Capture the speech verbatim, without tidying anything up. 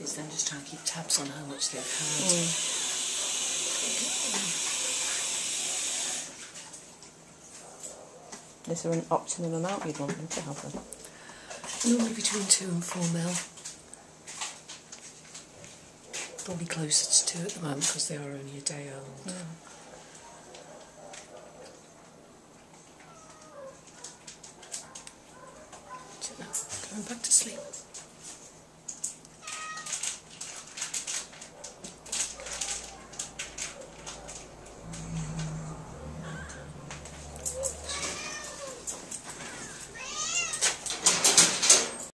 is then just trying to keep tabs on how much they've had. Mm. Is there an optimum amount you'd want them to have then? Normally between two and four mil. Probably closer to two at the moment because they are only a day old. Mm. Going back to sleep.